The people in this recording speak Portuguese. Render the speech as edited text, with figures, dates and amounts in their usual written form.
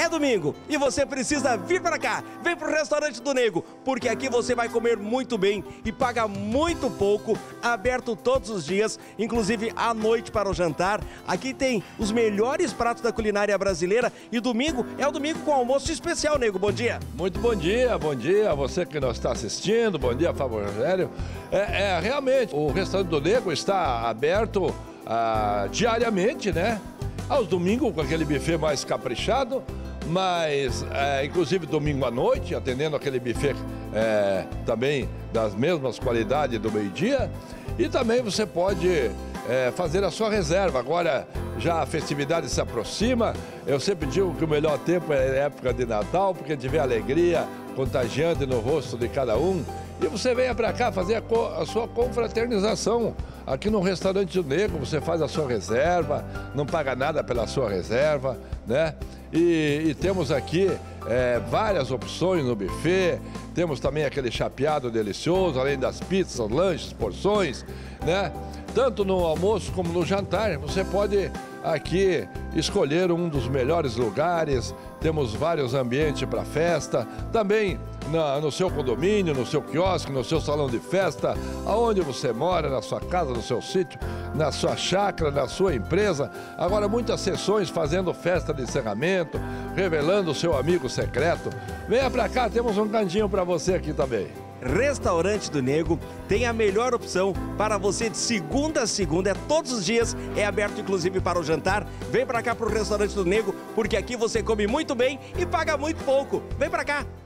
É domingo e você precisa vir para cá. Vem pro Restaurante do Nego, porque aqui você vai comer muito bem e paga muito pouco, aberto todos os dias, inclusive à noite para o jantar. Aqui tem os melhores pratos da culinária brasileira e domingo é o domingo com almoço especial, Nego. Bom dia. Muito bom dia a você que nos está assistindo, bom dia, Fábio Rogério. Realmente, o Restaurante do Nego está aberto diariamente, né? Aos domingos, com aquele buffet mais caprichado, mas inclusive domingo à noite, atendendo aquele buffet também das mesmas qualidades do meio-dia. E também você pode fazer a sua reserva. Agora já a festividade se aproxima. Eu sempre digo que o melhor tempo é a época de Natal, porque a gente vê alegria contagiante no rosto de cada um. E você venha para cá fazer a sua confraternização. Aqui no Restaurante do Nego você faz a sua reserva, não paga nada pela sua reserva, né? E temos aqui várias opções no buffet, temos também aquele chapeado delicioso, além das pizzas, lanches, porções, né? Tanto no almoço como no jantar, você pode aqui escolher um dos melhores lugares, temos vários ambientes para festa, também no seu condomínio, no seu quiosque, no seu salão de festa, aonde você mora, na sua casa, no seu sítio, na sua chácara, na sua empresa. Agora muitas sessões fazendo festa de encerramento, revelando o seu amigo secreto. Venha para cá, temos um cantinho para você aqui também. Restaurante do Nego tem a melhor opção para você de segunda a segunda, todos os dias, é aberto inclusive para o jantar. Vem para cá pro Restaurante do Nego, porque aqui você come muito bem e paga muito pouco. Vem para cá!